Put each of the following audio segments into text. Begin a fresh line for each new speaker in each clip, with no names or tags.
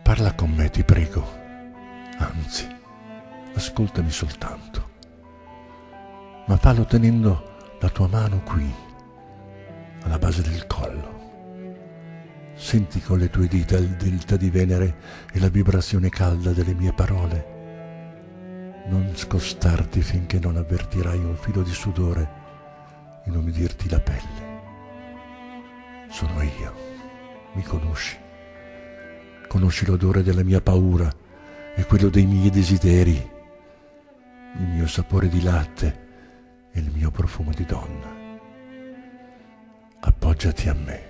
Parla con me, ti prego. Anzi, ascoltami soltanto. Ma fallo tenendo la tua mano qui, alla base del collo. Senti con le tue dita il delta di Venere e la vibrazione calda delle mie parole. Non scostarti finché non avvertirai un filo di sudore inumidirti la pelle. Sono io, mi conosci. Conosci l'odore della mia paura e quello dei miei desideri, il mio sapore di latte e il mio profumo di donna. Appoggiati a me.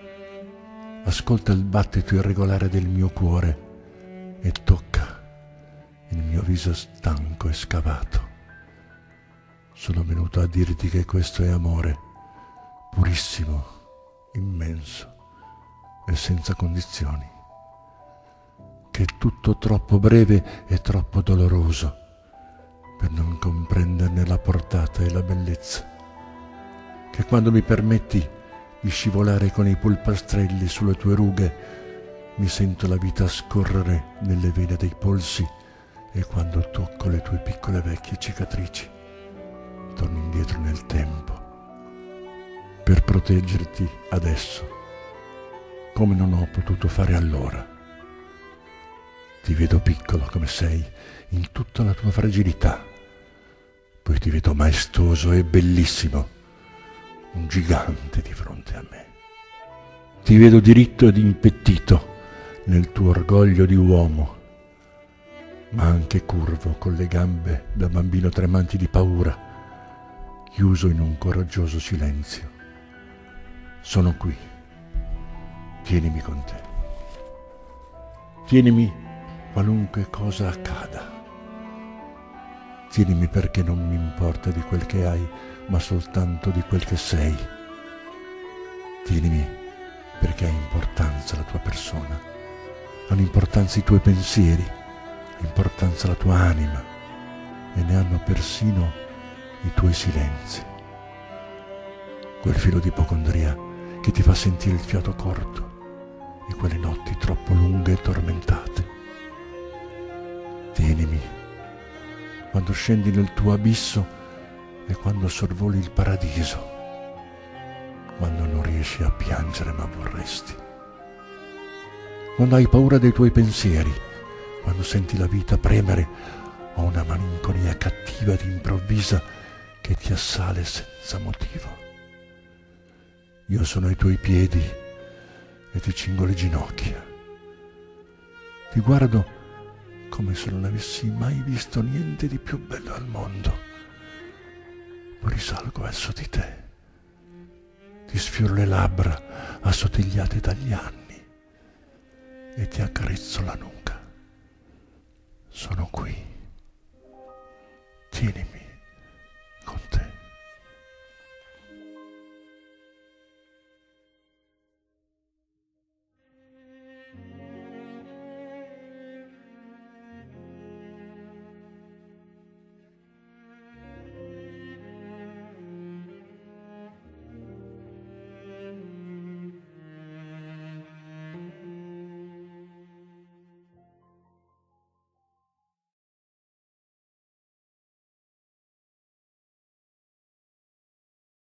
Ascolta il battito irregolare del mio cuore e tocca il mio viso stanco e scavato. Sono venuto a dirti che questo è amore, purissimo, immenso e senza condizioni. Che è tutto troppo breve e troppo doloroso per non comprenderne la portata e la bellezza. Che quando mi permetti di scivolare con i polpastrelli sulle tue rughe, mi sento la vita scorrere nelle vene dei polsi e quando tocco le tue piccole vecchie cicatrici, torno indietro nel tempo per proteggerti adesso, come non ho potuto fare allora. Ti vedo piccolo come sei, in tutta la tua fragilità, poi ti vedo maestoso e bellissimo, un gigante di fronte a me. Ti vedo diritto ed impettito nel tuo orgoglio di uomo, ma anche curvo con le gambe da bambino tremanti di paura, chiuso in un coraggioso silenzio. Sono qui, tienimi con te. Tienimi qualunque cosa accada. Tienimi perché non mi importa di quel che hai, ma soltanto di quel che sei. Tienimi perché ha importanza la tua persona, hanno importanza i tuoi pensieri, importanza la tua anima e ne hanno persino i tuoi silenzi. Quel filo di ipocondria che ti fa sentire il fiato corto e quelle notti troppo lunghe e tormentate. Tienimi quando scendi nel tuo abisso e quando sorvoli il paradiso, quando non riesci a piangere ma vorresti, quando hai paura dei tuoi pensieri, quando senti la vita premere o una malinconia cattiva ed improvvisa che ti assale senza motivo. Io sono ai tuoi piedi e ti cingo le ginocchia. Ti guardo come se non avessi mai visto niente di più bello al mondo. Poi risalgo verso di te, ti sfioro le labbra assottigliate dagli anni e ti accarezzo la nuca. Sono qui, tienimi.